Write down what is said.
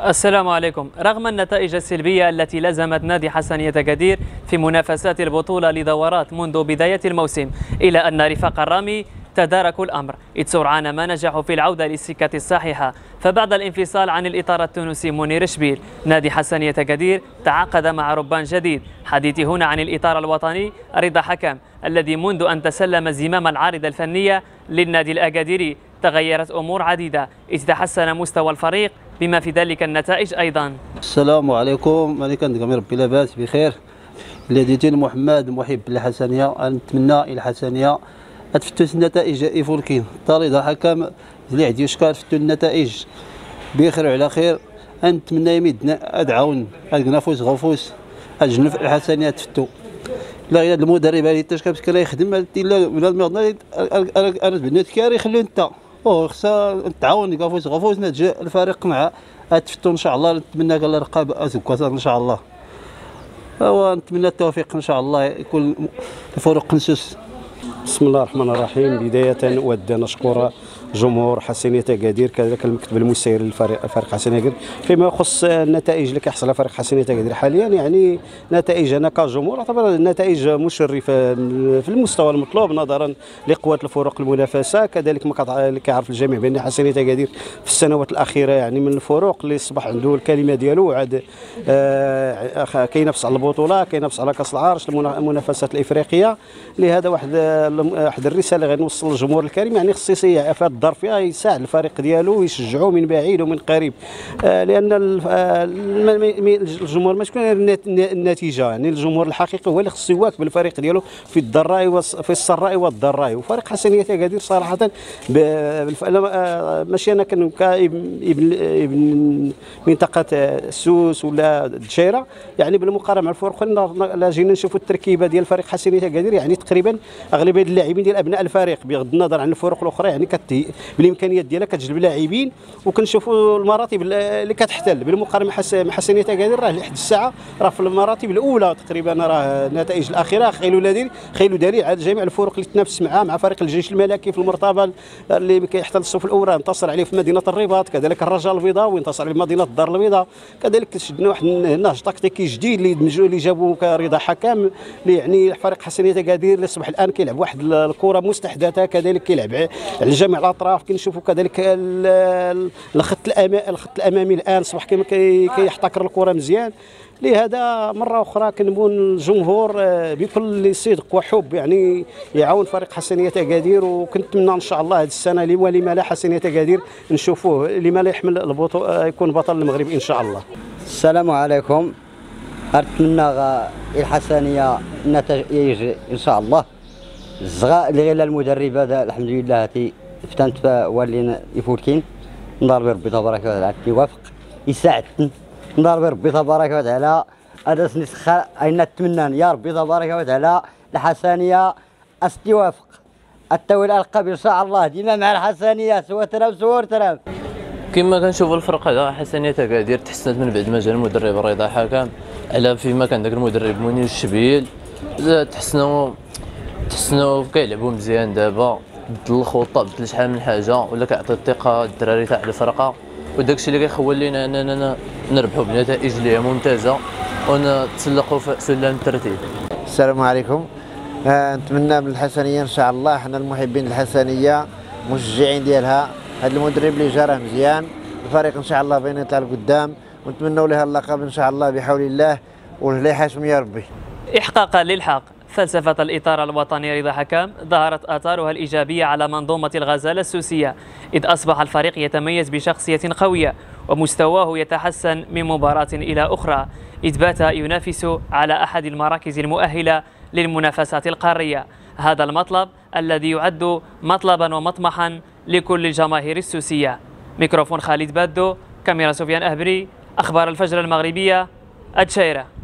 السلام عليكم. رغم النتائج السلبية التي لزمت نادي حسنية أكادير في منافسات البطولة لدورات منذ بداية الموسم، إلا أن رفاق الرامي تداركوا الأمر، إذ سرعان ما نجحوا في العودة للسكة الصحيحة. فبعد الانفصال عن الإطار التونسي منير شبيل، نادي حسنية أكادير تعاقد مع ربان جديد. حديثي هنا عن الإطار الوطني رضا حكم، الذي منذ أن تسلم زمام العارضة الفنية للنادي الأكاديري تغيرت أمور عديدة، إذ تحسن مستوى الفريق بما في ذلك النتائج أيضا. السلام عليكم، أنا كنتمنى ربي لاباس بخير. الذي محمد محب الحسنية، نتمنى الى الحسنية تفتو النتائج يفولكين طريق حكم اللي عندي اشكال فتو النتائج بخير وعلى خير. نتمنى يمدنا ادعون نفوس غفوس اجنف الحسنية تفتو. لا غير المدرب اللي تشكى كلا يخدم الا من ارد بنات كاري يخلو انت خصها نتعاون غفوس نتجا الفريق مع تفتو ان شاء الله. نتمنى قال رقاب ازكواسات ان شاء الله، ونتمنى التوفيق ان شاء الله يكون الفرق نسوس. بسم الله الرحمن الرحيم. بداية أود أن أشكر جمهور حسنية أكادير، كذلك المكتب المسير للفريق حسنية أكادير فيما يخص النتائج اللي كيحصلها فريق حسنية أكادير حاليا. يعني نتائج أنا كجمهور أعتبر النتائج مشرفة في المستوى المطلوب نظرا لقوة الفرق المنافسة. كذلك ما كيعرف الجميع بأن حسنية أكادير في السنوات الأخيرة يعني من الفرق اللي أصبح عنده الكلمة ديالو، عاد كينافس على البطولة، كينافس على كأس العرش، المنافسات الإفريقية. لهذا واحد الرسالة غادي نوصل للجمهور الكريم، يعني خصيصية في الظرف فيها يساعد الفريق ديالو ويشجعوه من بعيد ومن قريب، لان الجمهور ما تكون النتيجه، يعني الجمهور الحقيقي هو اللي خصو يواكب الفريق ديالو في الضراء في السراء والضراء. وفريق حسنية أكادير صراحه ماشي انا ابن منطقه السوس ولا الدشيره، يعني بالمقارنه مع الفرق لا جينا نشوفوا التركيبه ديال فريق حسنية أكادير، يعني تقريبا اغلبيه اللاعبين ديال ابناء الفريق بغض النظر عن الفرق الاخرى، يعني بالامكانيات ديالها كتجلب لاعبين، وكنشوفوا المراتب اللي كتحتل بالمقارنه مع حسنية أكادير. راه لحد الساعه راه في المراتب الاولى تقريبا، راه النتائج الاخيره خيلوا دليل على جميع الفرق اللي تنافس مع فريق الجيش الملكي في المرتبه اللي كيحتل الصف الاول، انتصر عليه في مدينه الرباط. كذلك الرجاء البيضاء وانتصر عليه في مدينه الدار البيضاء. كذلك شدنا واحد النهج تكتيكي جديد اللي جابوا كرضا حكم، اللي يعني فريق حسنية أكادير اللي اصبح الان كيلعب واحد الكره مستحدثه، كذلك كيلعب على جميع الاطراف. كنشوفوا كذلك الخط الامامي الان اصبح كيحتكر الكره مزيان. لهذا مره اخرى كنبون الجمهور بكل صدق وحب يعني يعاون فريق حسنية أكادير، وكنتمنى ان شاء الله هذه السنه لما لا حسنية أكادير نشوفوه لما لا يحمل البطوله يكون بطل المغرب ان شاء الله. السلام عليكم. نتمنى الحسنية النتائج ان شاء الله. الصغار اللي غير المدرب هذا الحمد لله هاتي فتنت واللي يفوتين، نضرب ربي تبارك وتعالى يوافق يساعدني، نضرب ربي تبارك وتعالى هذا سنسخ أين نتمنى يا ربي تبارك وتعالى الحسنية استوافق التويل القبل ان شاء الله ديما مع الحسنية سوى تراب سوى تراب. كما كنشوفوا الفرق هذا حسنية أكادير تحسنت من بعد ما جا المدرب رضا حكم، على فيما كان ذاك المدرب منير الشبيل تحسنوا كيلعبوا مزيان. دابا بدل الخطه، بدل شحال من حاجه، ولا كيعطي الثقه الدراري تاع الفرقه، وداكشي اللي كيخول لينا اننا نربحوا بنتائج اللي هي ممتازه ونتسلقوا في سلم الترتيب. السلام عليكم. نتمنى من الحسنيه ان شاء الله، حنا المحبين الحسنيه مشجعين ديالها، هذا المدرب اللي جا راه مزيان، الفريق ان شاء الله بين يطلع لقدام، ونتمنوا لها اللقب ان شاء الله بحول الله، واللي يحاشم يا ربي. احقاقا للحق فلسفة الإطار الوطني رضا حكم ظهرت آثارها الإيجابية على منظومة الغزالة السوسية، إذ أصبح الفريق يتميز بشخصية قوية ومستواه يتحسن من مباراة إلى أخرى، إذ بات ينافس على أحد المراكز المؤهلة للمنافسات القارية. هذا المطلب الذي يعد مطلبا ومطمحا لكل الجماهير السوسية. ميكروفون خالد بادو، كاميرا سفيان أهبري، أخبار الفجر المغربية، الدشيرة.